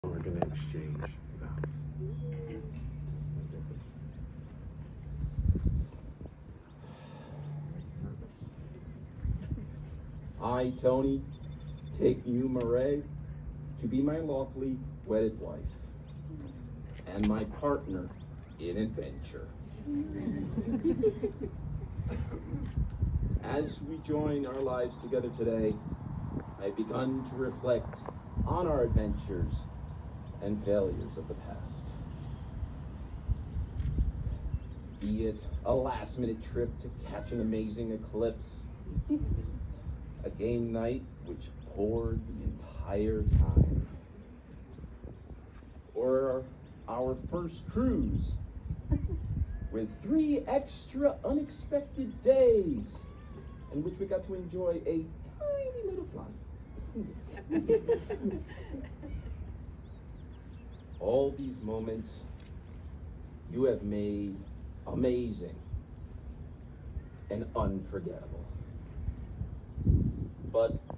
We're going to exchange vows. I, Tony, take you, Mireille, to be my lawfully wedded wife and my partner in adventure. As we join our lives together today, I've begun to reflect on our adventures and failures of the past. Be it a last-minute trip to catch an amazing eclipse, a game night which poured the entire time, or our first cruise with 3 extra unexpected days in which we got to enjoy a tiny little flight. All these moments you have made amazing and unforgettable. But